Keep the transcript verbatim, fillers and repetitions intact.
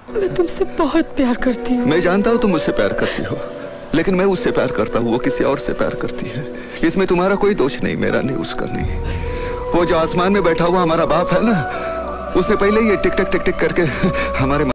मैं तुमसे बहुत प्यार करती हूँ। मैं जानता हूँ तुम मुझसे प्यार करती हो, लेकिन मैं उससे प्यार करता हूँ, वो किसी और से प्यार करती है। इसमें तुम्हारा कोई दोष नहीं, मेरा नहीं, उसका नहीं। वो जो आसमान में बैठा हुआ हमारा बाप है ना, उसने पहले ये टिक टिक टिक टिक करके हमारे